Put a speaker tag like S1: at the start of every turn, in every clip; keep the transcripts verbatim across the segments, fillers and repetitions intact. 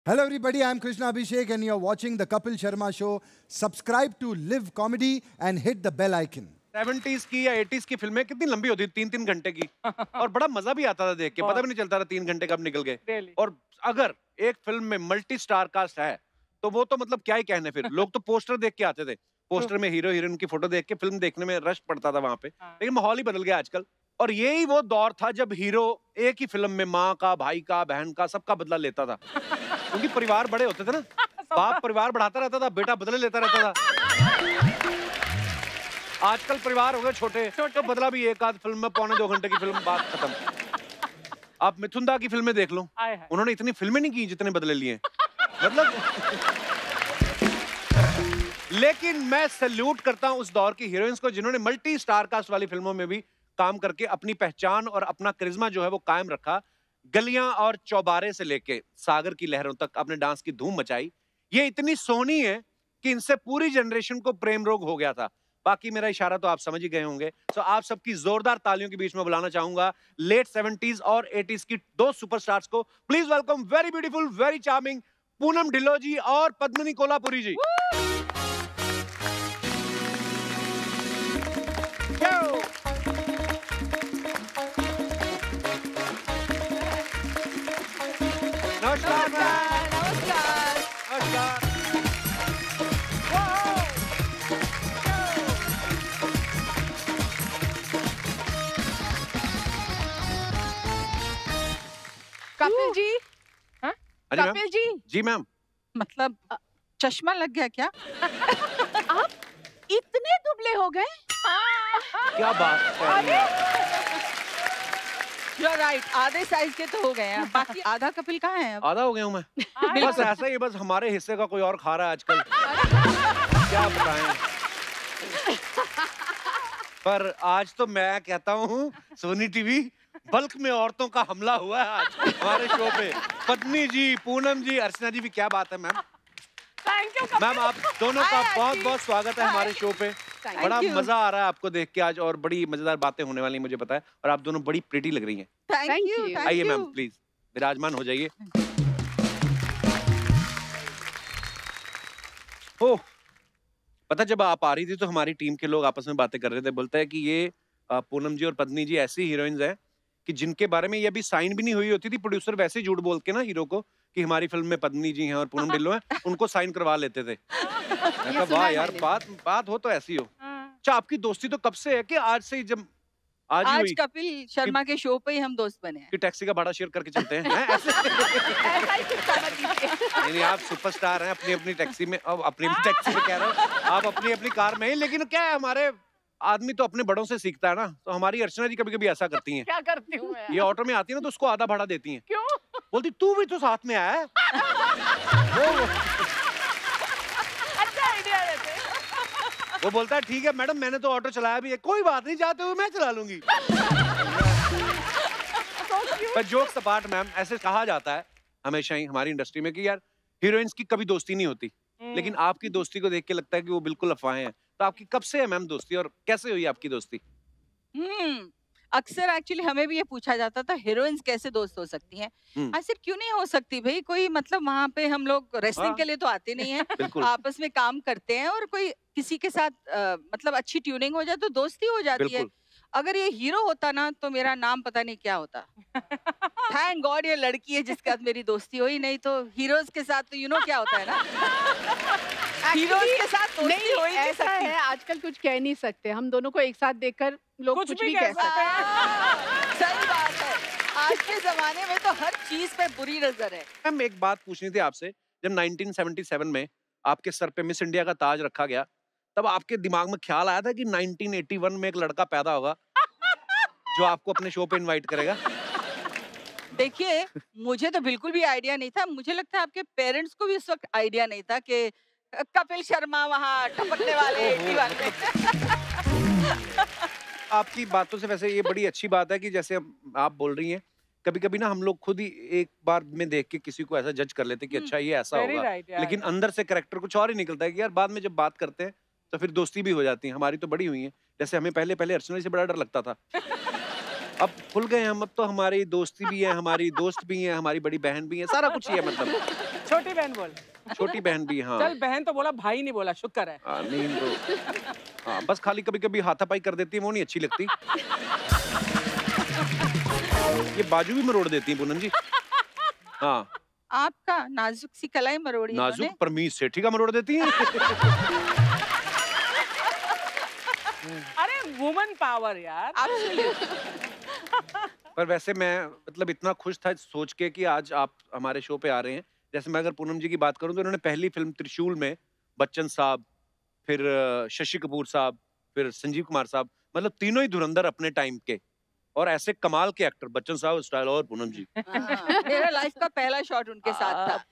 S1: Hello everybody, I'm Krishna Abhishek and you're watching the Kapil Sharma Show. Subscribe to Live Comedy and hit the bell icon.
S2: Seventies की या eighties की फिल्में कितनी लंबी होती थी, तीन तीन घंटे की और बड़ा मजा भी आता था देख के, पता भी नहीं चलता था तीन घंटे कब निकल गए।
S3: really?
S2: और अगर एक फिल्म में मल्टी स्टार कास्ट है तो वो तो मतलब क्या ही कहने, फिर लोग तो पोस्टर देख के आते थे, पोस्टर में हीरो हीरोइन की फोटो देख के फिल्म देखने में रश पड़ता था वहां पे। लेकिन माहौल ही बदल गया आजकल। और यही वो दौर था जब हीरो एक ही फिल्म में माँ का, भाई का, बहन का, सबका बदला लेता था क्योंकि परिवार बड़े होते थे ना, बाप परिवार बढ़ाता रहता था, बेटा बदले लेता रहता था। आजकल परिवार हो गए छोटे, तो बदला भी एक आध फिल्म में, पौने दो घंटे की फिल्म, बात खत्म। आप मिथुन दा की फिल्में देख लो, उन्होंने इतनी फिल्में नहीं की जितने बदले लिए मतलब। लेकिन मैं सैल्यूट करता हूं उस दौर की हीरोइंस को जिन्होंने मल्टी स्टार कास्ट वाली फिल्मों में भी काम करके अपनी पहचान और अपना करिश्मा जो है वो कायम रखा। गलियां और चौबारे से लेके सागर की लहरों तक अपने डांस की धूम मचाई। ये इतनी सोहनी है कि इनसे पूरी जनरेशन को प्रेम रोग हो गया था। बाकी मेरा इशारा तो आप समझ ही गए होंगे। सो आप सबकी जोरदार तालियों के बीच में बुलाना चाहूंगा लेट सेवेंटीज और एटीज़ की दो सुपरस्टार्स को। Please welcome very beautiful, very charming Poonam Dhillon ji और पद्मिनी कोल्हापुरी जी। नमस्कार नमस्कार नमस्कार।
S3: कपिल जी,
S2: हाँ?
S3: कपिल जी,
S2: जी मैम।
S3: मतलब चश्मा लग गया क्या? आप इतने दुबले हो गए?
S2: क्या बात कर रही हैं?
S3: You're right, आधे साइज के तो हो गए हैं, बाकी आधा कपिल कहाँ है अब?
S2: आधा हो गया हूँ मैं। बस ऐसा ही, बस हमारे हिस्से का कोई और खा रहा है आजकल। क्या बताएं। पर आज तो मैं कहता हूँ सोनी टीवी बल्क में औरतों का हमला हुआ है आज हमारे शो पे। पद्मी जी, पूनम जी, अर्चना जी भी, क्या बात है मैम।
S3: थैंक यू
S2: मैम आप दोनों का बहुत बहुत स्वागत है हमारे शो पे। बड़ा मजा आ रहा है आपको देख के आज और बड़ी मजेदार बातें होने वाली मुझे पता है। और आप दोनों बड़ी प्रिटी लग रही हैं।
S3: Thank you.
S2: आइए मैम प्लीज विराजमान हो जाइए। ओह, पता जब आप आ रही थी तो हमारी टीम के लोग आपस में बातें कर रहे थे, बोलते हैं कि ये पूनम जी और पद्मी जी ऐसी हीरोइंस हैं कि जिनके बारे में ये अभी साइन भी नहीं हुई होती थी, प्रोड्यूसर वैसे ही झूठ बोल के ना हीरो को कि हमारी फिल्म में पद्मी जी हैं और पूनम ढिल्लों हैं, उनको साइन करवा लेते थे। मैं कहा वाह यार, बात बात हो तो ऐसी हो। अच्छा, आपकी दोस्ती तो कब से है कि आज से ही, जब आज,
S3: आज
S2: हुई
S3: कपिल शर्मा के शो पे ही हम दोस्त बने हैं।
S2: कि टैक्सी का भाड़ा शेयर करके चलते हैं, हैं? ऐसे
S3: ऐसा ही कुछ समझ लीजिए।
S2: नहीं नहीं, आप सुपरस्टार हैं अपनी अपनी टैक्सी में, अब अपनी अपनी टैक्सी में कह रहा हूँ, आप अपनी अपनी कार में हैं। लेकिन क्या है, हमारे आदमी तो अपने बड़ों से सीखता है ना। तो हमारी अर्चना जी कभी कभी ऐसा करती हैं।
S3: क्या करती हूँ मैं?
S2: ये ऑटो में आती है ना तो उसको आधा भाड़ा देती हैं।
S3: क्यों?
S2: बोलती तू भी तो साथ में आया है। वो,
S3: अच्छा आइडिया देते।
S2: वो बोलता है ठीक है मैडम, मैंने तो ऑटो चलाया भी है, कोई बात नहीं, जाते हुए मैं चला लूंगी। पर जोक्स अपार्ट मैम, ऐसे कहा जाता है हमेशा ही हमारी इंडस्ट्री में कि यार हीरोइंस की कभी दोस्ती नहीं होती, लेकिन आपकी दोस्ती को देख के लगता है कि वो बिल्कुल अफवाहें हैं। तो आपकी कब से है मैम दोस्ती और कैसे हुई आपकी दोस्ती?
S3: हम्म, अक्सर एक्चुअली हमें भी ये पूछा जाता था हीरोइंस कैसे दोस्त हो सकती हैं। ऐसे क्यों नहीं हो सकती भाई, कोई मतलब वहाँ पे हम लोग रेसलिंग
S2: हाँ।
S3: के लिए तो आते नहीं हैं,
S2: बिल्कुल
S3: आपस में काम करते हैं और कोई किसी के साथ आ, मतलब अच्छी ट्यूनिंग हो जाए तो दोस्ती हो जाती है।
S2: बिल्कुल।
S3: अगर ये हीरो होता ना तो मेरा नाम पता नहीं क्या होता। थैंक गॉड ये लड़की है जिसके साथ मेरी दोस्ती हुई, नहीं तो हीरोज के साथ तो यू नो क्या होता है ना। हीरोज के साथ दोस्ती
S4: नहीं,
S3: हो ही नहीं
S4: ऐसा
S3: सकती।
S4: है, आजकल कुछ कह नहीं सकते, हम दोनों को एक साथ देखकर लोग कुछ, कुछ भी कह सकते हैं।
S3: सही बात है, आज के जमाने में तो हर चीज पे बुरी नजर है।
S2: मैम एक बात पूछनी थी आपसे, जब नाइनटीन सेवेंटी सेवन में आपके सर पे मिस इंडिया का ताज रखा गया, तब आपके दिमाग में ख्याल आया था कि नाइनटीन एटी वन में एक लड़का पैदा होगा जो आपको अपने शो पे इनवाइट करेगा?
S3: देखिए, मुझे तो बिल्कुल भी आइडिया नहीं था। मुझे लगता है आपके पेरेंट्स को भी उस वक्त आइडिया नहीं था कि कपिल शर्मा वहाँ टपकने वाले एटी वाले।
S2: आपकी बातों से वैसे ये बड़ी अच्छी बात है कि जैसे आप बोल रही हैं, कभी कभी ना हम लोग खुद ही एक बार में देख के किसी को ऐसा जज कर लेते कि अच्छा ये ऐसा होगा,
S3: right,
S2: लेकिन अंदर से कैरेक्टर कुछ और ही निकलता है कि यार बाद में जब बात करते हैं तो फिर दोस्ती भी हो जाती है। हमारी तो बड़ी हुई है, जैसे हमें पहले पहले अर्चना से बड़ा डर लगता था, अब खुल गए हम, अब तो हमारी दोस्ती भी है, हमारी दोस्त भी है, हमारी बड़ी बहन भी है, सारा कुछ ही है मतलब।
S5: छोटी बहन बोल।
S2: छोटी बहन भी, हाँ।
S5: चल बहन तो बोला, भाई नहीं बोला, शुक्र है।
S2: हाँ, नहीं तो हाँ, बस खाली कभी-कभी हाथापाई कर देती है, वो नहीं अच्छी लगती। ये बाजू भी मरोड़ देती है पूनम जी। हाँ।
S3: आपका नाजुक सी कलाई मरोड़ी।
S2: नाजुक परमीश सेठी का मरोड़ देती हैं।
S5: अरे वुमन पावर यार।
S2: पर वैसे मैं मतलब इतना खुश था सोच के कि आज आप हमारे शो पे आ रहे हैं। जैसे मैं अगर पूनम जी की बात करूं तो उन्होंने पहली फिल्म त्रिशूल में बच्चन साहब, फिर शशि कपूर साहब, फिर संजीव कुमार साहब, मतलब तीनों ही धुरंधर अपने टाइम के और ऐसे कमाल के एक्टर, बच्चन साहब स्टाइल और पूनम जी।
S3: मेरा लाइफ का पहला शॉट उनके साथ था।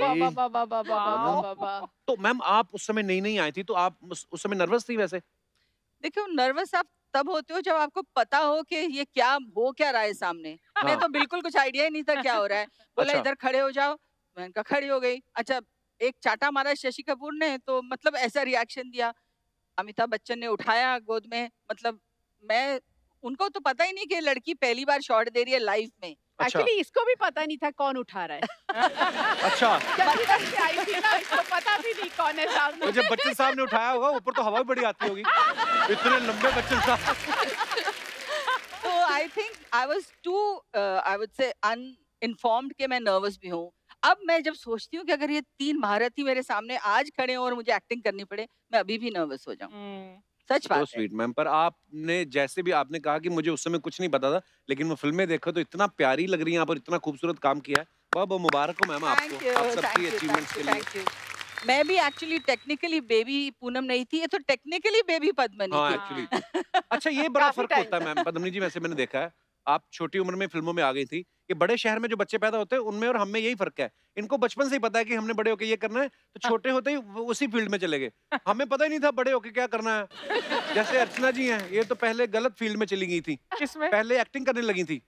S2: तो मैम आप उस समय नई नई आई थी तो आप उस, उस समय नर्वस थी वैसे?
S3: देखो नर्वस आप तब होते हो जब आपको पता हो कि ये क्या हो क्या रहा है सामने। हाँ। मैं तो बिल्कुल कुछ आइडिया ही नहीं था क्या हो रहा है। बोला अच्छा। इधर खड़े हो जाओ, मैंने कहा खड़ी हो गई। अच्छा एक चाटा मारा शशि कपूर ने तो मतलब ऐसा रिएक्शन दिया। अमिताभ बच्चन ने उठाया गोद में, मतलब मैं उनको तो पता ही नहीं कि लड़की पहली बार शॉट दे रही है लाइफ में।
S4: एक्चुअली अच्छा। इसको भी पता नहीं था कौन उठा रहा है।
S2: अच्छा
S4: आई थी ना, इसको पता भी नहीं कौन है सामने।
S2: तो जब बच्चन साहब ने उठाया होगा ऊपर तो हवा भी बड़ी आती होगी, इतने लंबे बच्चन साहब।
S3: तो I think I was to I would say uninformed कि मैं नर्वस भी हूँ। अब मैं जब सोचती हूँ कि अगर ये तीन महारथी मेरे सामने आज खड़े हों और मुझे एक्टिंग करनी पड़े, मैं अभी भी नर्वस हो जाऊँ। सच बात है।
S2: स्वीट मैम, पर आपने जैसे भी आपने कहा कि मुझे उस समय कुछ नहीं पता था, लेकिन वो फिल्में देखो तो इतना प्यारी लग रही हैं आप और इतना खूबसूरत काम किया है। बहुत बहुत मुबारक हो मैम आपको, आप सबकी अचीवमेंट्स के लिए।
S3: मैं भी एक्चुअली टेक्निकली बेबी पूनम नहीं थी, ये तो टेक्निकली बेबी पद्मनी
S2: हाँ,
S3: थी।
S2: एक्चुअली। अच्छा ये बड़ा फर्क होता है मैम पद्मनी जी, वैसे मैंने देखा है आप छोटी उम्र में फिल्मों में आ गई थी। ये बड़े शहर में जो बच्चे पैदा होते हैं उनमें और हम में यही फर्क है। इनको बचपन से ही पता है कि हमने बड़े होके ये करना है, तो छोटे होते ही उसी फील्ड में चले गए। हमें पता ही नहीं था बड़े होके क्या करना है। जैसे अर्चना जी हैं, ये तो पहले गलत फील्ड में चली गई थी।
S5: किसमें?
S2: पहले एक्टिंग करने लगी थी।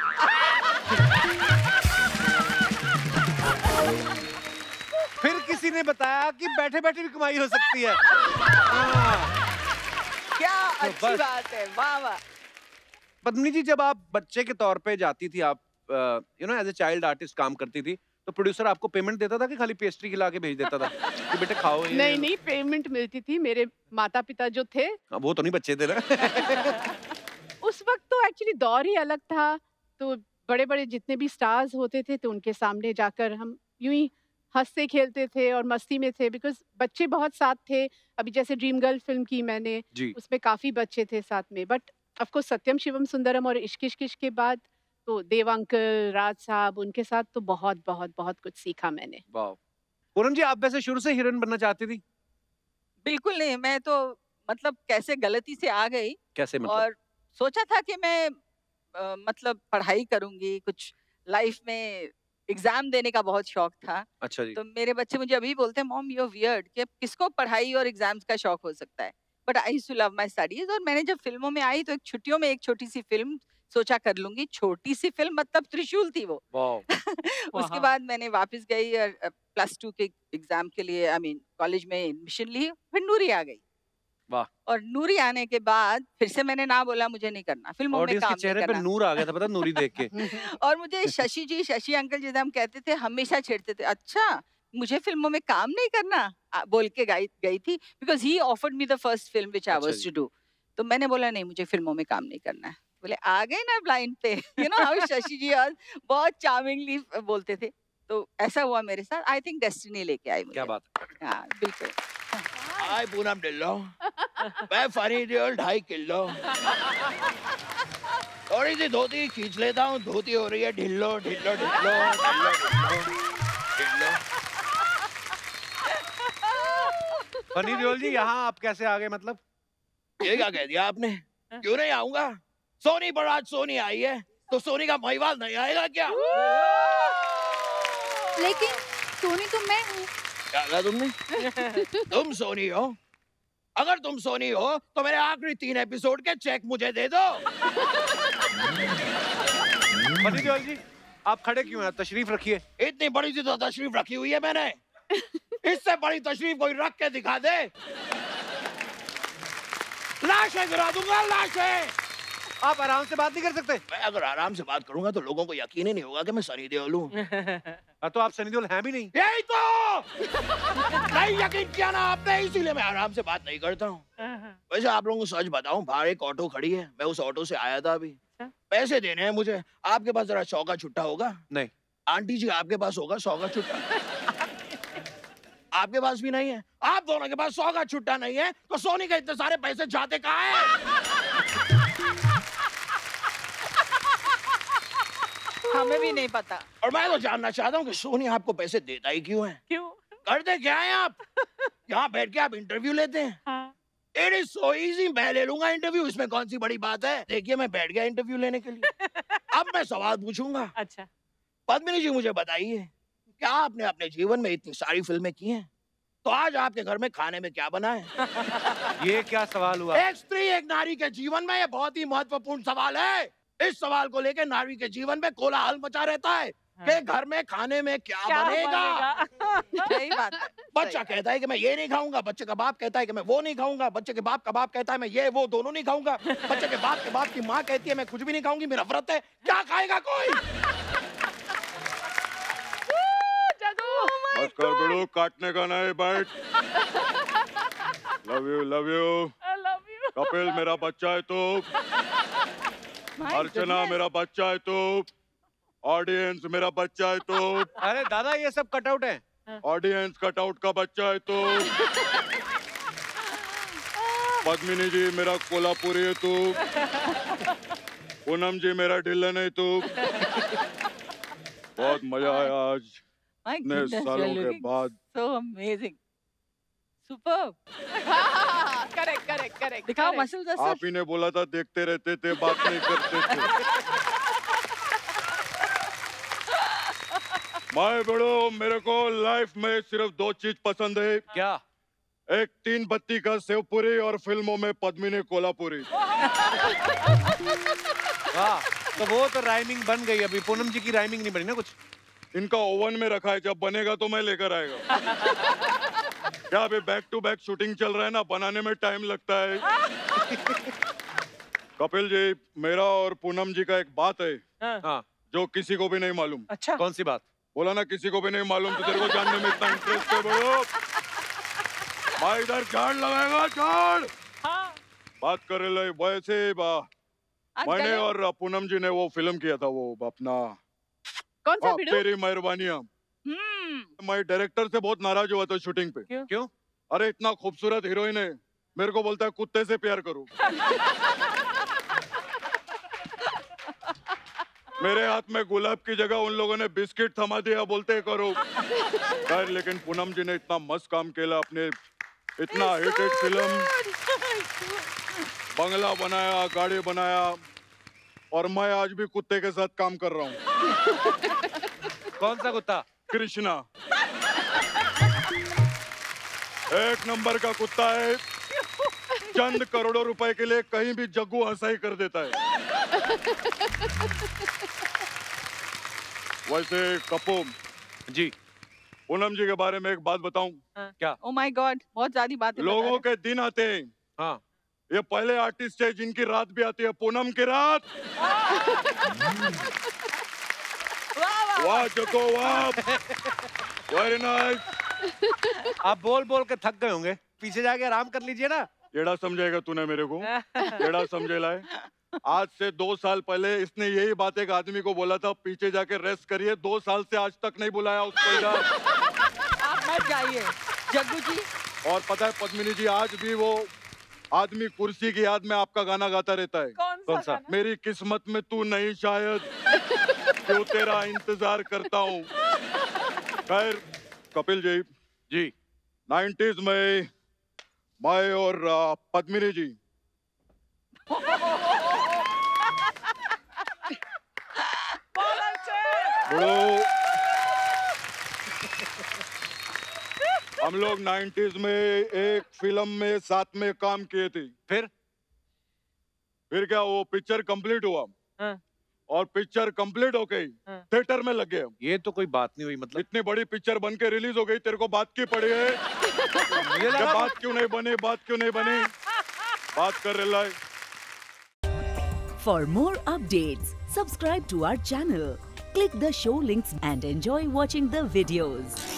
S2: फिर किसी ने बताया कि बैठे बैठे भी कमाई हो सकती है।
S3: क्या अच्छी बात है, वाह वाह।
S2: पद्मिनी जी जब आप बच्चे के तौर पे जाती थी, आप you know as a child artist काम करती थी, तो प्रोड्यूसर आपको पेमेंट देता था कि खाली पेस्ट्री खिला के भेज देता था कि बेटे खाओ ये?
S4: नहीं नहीं, पेमेंट मिलती थी। मेरे माता पिता जो थे,
S2: वो तो नहीं बच्चे थे ना।
S4: उस वक्त तो एक्चुअली दौर ही अलग था। तो बड़े बड़े जितने भी स्टार्स होते थे तो उनके सामने जाकर हम यूं ही हंसते खेलते थे और मस्ती में थे, बिकॉज बच्चे बहुत साथ थे। अभी जैसे ड्रीम गर्ल फिल्म की मैंने, उसमें काफी बच्चे थे साथ में। But of course Satyam Shivam Sundaram और इश्क इश्क इश्क के बाद तो देव अंकल, राज साहब, उनके साथ तो बहुत बहुत बहुत कुछ सीखा मैंने।
S2: वाह। पूनम जी आप वैसे शुरू से हीरोइन बनना चाहती थी?
S3: बिल्कुल नहीं, मैं तो मतलब कैसे गलती से आ गई।
S2: कैसे मतलब?
S3: और सोचा था कि मैं आ, मतलब पढ़ाई करूंगी, कुछ लाइफ में एग्जाम देने का बहुत शौक था।
S2: अच्छा जी।
S3: तो मेरे बच्चे मुझे अभी बोलते हैं मॉम यू आर वियर्ड कि किसको पढ़ाई और एग्जाम्स का शौक हो सकता है। But I used to love my studies. और मैंने जब फिल्मों में आई तो एक छुट्टियों में एक छोटी सी फिल्म सोचा कर लूंगी। छोटी सी फिल्म मतलब त्रिशूल थी वो। उसके बाद मैंने वापस गई और प्लस टू के एग्जाम के लिए आई मीन कॉलेज में एडमिशन ली, फिर नूरी आ गई।
S2: वाह।
S3: और नूरी आने के बाद फिर से मैंने ना बोला मुझे नहीं करना फिल्मों में काम,
S2: चेहरे पे नूर आ गया था पता नूरी देख के।
S3: और मुझे शशि जी, शशि अंकल जिसे हम कहते थे, हमेशा छेड़ते थे, अच्छा मुझे फिल्मों में काम नहीं करना बोल के गई गई थी, because he offered me the first film which I was to do. तो मैंने बोला नहीं मुझे फिल्मों में काम नहीं करना है। बोले आ गए ना ब्लाइंड पे, you know how Shashi ji बहुत चार्मिंगली बोलते थे। तो ऐसा हुआ मेरे साथ। आई थिंक डेस्टिनी लेके आई मुझे।
S2: क्या बात।
S3: हाँ बिल्कुल।
S6: हाय पूनम ढिल्लो, मैं फनी दियोल ढाई किलो। थोड़ी सी धोती खींच लेता हूँ, धोती हो रही है ढिल्लो ढिल्लो ढिल्लो ढिल्लो ढिल्लो।
S2: फनी दियोल जी यहाँ आप कैसे आ गए मतलब?
S6: ये क्या कह दिया आपने? क्यों नहीं आऊंगा? सोनी पर आज सोनी आई है तो सोनी का महिवाल नहीं आएगा क्या?
S7: लेकिन सोनी तो मैं हूँ।
S6: क्या कहा तुमने? तुम सोनी हो? अगर तुम सोनी हो तो मेरे आखिरी तीन एपिसोड के चेक मुझे दे दो।
S2: फनी दियोल जी आप खड़े क्यों हैं? तशरीफ रखिए।
S6: इतनी बड़ी सी तो तशरीफ रखी हुई है मैंने, इससे बड़ी तशरीफ कोई रख के दिखा दे, लाशें गिरा दूंगा लाशें।
S2: आप आराम से बात नहीं कर सकते?
S6: मैं अगर आराम से बात करूंगा तो लोगों को यकीन ही नहीं होगा कि मैं सनी देओल हूँ।
S2: तो आप सनी देओल हैं भी नहीं।
S6: यही तो नहीं यकीन किया ना आपने, इसीलिए मैं आराम से बात नहीं करता हूँ। वैसे आप लोगों को सच बताऊं, बाहर एक ऑटो खड़ी है, मैं उस ऑटो से आया था अभी। पैसे देने हैं मुझे। आपके पास जरा सौ का छुट्टा होगा?
S2: नहीं।
S6: आंटी जी आपके पास होगा सौ का छुट्टा? आपके पास भी नहीं है। आप दोनों के पास सौ का छुट्टा नहीं है तो सोनी के इतने सारे पैसे जाते कहाँ हैं?
S3: हमें भी नहीं पता।
S6: और मैं तो जानना चाहता हूँ कि सोनी आपको पैसे देता ही क्यों है?
S5: क्यों?
S6: करते क्या है आप? यहाँ बैठ के आप इंटरव्यू लेते हैं।
S5: हाँ।
S6: It is so easy, मैं ले लूंगा इंटरव्यू, इसमें कौन सी बड़ी बात है? देखिए मैं बैठ गया इंटरव्यू लेने के लिए। अब मैं सवाल पूछूंगा।
S5: अच्छा।
S6: पद्मिनी जी मुझे बताइए, क्या आपने अपने जीवन में इतनी सारी फिल्में की हैं? तो आज आपके घर में खाने में क्या बना है?
S2: ये क्या सवाल हुआ?
S6: एक स्त्री एक नारी के जीवन में ये बहुत ही महत्वपूर्ण सवाल है। इस सवाल को लेकर नारी के जीवन में कोलाहल मचा रहता है कि घर में खाने में क्या,
S5: क्या
S6: बनेगा?
S3: सही बात है।
S6: बच्चा कहता है कि मैं ये नहीं खाऊंगा, बच्चे का बाप कहता है कि मैं वो नहीं खाऊंगा, बच्चे के बाप का बाप कहता है मैं ये वो दोनों नहीं खाऊंगा, बच्चे के बाप के बाप की माँ कहती है मैं कुछ भी नहीं खाऊंगी, मेरा व्रत है। क्या खाएगा कोई?
S8: बस कर बेड़ो, काटने का नहीं, बैठ। Love you love you.
S5: I love you.
S8: Kapil मेरा बच्चा है तो, अर्चना मेरा बच्चा है तो, ऑडियंस मेरा बच्चा है तो।
S2: अरे दादा ये सब कटआउट है।
S8: ऑडियंस कटआउट का बच्चा है तो। पद्मिनी जी मेरा कोल्हापुरी है तो। पूनम जी मेरा ढिल्लन है तो। बहुत मजा आया आज इतने सालों के बाद।
S3: So amazing. Superb.
S4: Correct correct correct.
S3: दिखाओ मसल्स सर।
S8: आप ही ने बोला था देखते रहते थे, बात नहीं करते थे। माए बड़ो, मेरे को लाइफ में सिर्फ दो चीज पसंद है।
S2: क्या?
S8: एक तीन बत्ती का सेवपुरी और फिल्मों में पद्मिनी कोल्हापुरी।
S2: वाह, तो वो तो राइमिंग बन गई। अभी पूनम जी की राइमिंग नहीं बनी ना कुछ?
S8: इनका ओवन में रखा है, जब बनेगा तो मैं लेकर आएगा। क्या अभी बैक टू बैक शूटिंग चल रहा है ना, बनाने में टाइम लगता है। कपिल जी, मेरा और पूनम जी का एक बात है
S2: हाँ।
S8: जो किसी को भी नहीं मालूम।
S5: अच्छा।
S2: कौन सी बात?
S8: बोला ना किसी को भी नहीं मालूम, तो तेरे को जानने में इतना इंटरेस्ट है बड़ो। भाई इधर झाड़ लगाएगा, झाड़।
S5: हाँ।
S8: बात कर रहे वैसे बा
S3: आज
S8: मैंने
S3: गले-
S8: और पूनम जी ने वो फिल्म किया था, वो अपना
S4: कौन सा
S8: हाँ,
S4: वीडियो?
S8: तेरी मेहरबानियां।
S3: हम्म।
S8: मैं डायरेक्टर से बहुत नाराज हुआ था शूटिंग पे।
S5: क्यों?
S2: क्यों?
S8: अरे इतना खूबसूरत हीरोइन है, मेरे को बोलता है कुत्ते से प्यार करो। मेरे हाथ में गुलाब की जगह उन लोगों ने बिस्किट थमा दिया, बोलते करो। खैर लेकिन पूनम जी ने इतना मस्त काम किया, अपने इतना हिटेड फिल्म, बंगला बनाया, गाड़ी बनाया, और मैं आज भी कुत्ते के साथ काम कर रहा हूँ।
S2: कौन सा कुत्ता?
S8: कृष्णा एक नंबर का कुत्ता है, चंद करोड़ों रुपए के लिए कहीं भी जग्गू हंसाई कर देता है। वैसे कपूर
S2: जी,
S8: पूनम जी के बारे में एक बात बताऊं?
S2: क्या?
S3: Oh my God, बहुत ज्यादा बातें बता
S8: लोगों
S3: रहे।
S8: के दिन आते हैं,
S2: हाँ।
S8: ये पहले आर्टिस्ट है जिनकी रात भी आती है। पूनम की रात, वाह जको वाह, वेरी नाइस।
S2: आप बोल बोल के थक गए होंगे, पीछे जाके आराम कर लीजिए ना।
S8: एड़ा समझेगा तूने मेरे को, एड़ा समझेला है। आज से दो साल पहले इसने यही बात एक आदमी को बोला था, पीछे जाके रेस्ट करिए। दो साल से आज तक नहीं बुलाया उसको इधर।
S3: आप मत जाइए जग्गू जी।
S8: और पता है पद्मिनी जी, आज भी वो आदमी कुर्सी की याद में आपका गाना गाता रहता है।
S5: कौन सा?
S2: कौन सा?
S5: गाना?
S8: मेरी किस्मत में तू नहीं शायद, क्यों तेरा इंतजार करता हूँ। खैर कपिल जी,
S2: जी,
S8: नाइन्टीज में मैं और आ, पद्मिनी जी
S5: बहुत अच्छे।
S8: बड़ो, हम लोग नाइन्टीज में एक फिल्म में साथ में काम किए थे।
S2: फिर
S8: फिर क्या, वो पिक्चर कंप्लीट हुआ
S5: हाँ।
S8: और पिक्चर कंप्लीट हो गई,
S5: हाँ।
S8: थिएटर में लग गए।
S2: ये तो कोई बात नहीं हुई। मतलब
S8: इतनी बड़ी पिक्चर बन के रिलीज हो गई, तेरे को बात की पड़ी है?
S2: मुझे
S8: क्या
S2: लगा
S8: बात क्यों नहीं बनी, बात क्यों नहीं बनी? बात कर रहा है।
S9: For more updates, subscribe to our channel, click the show links and enjoy watching the videos.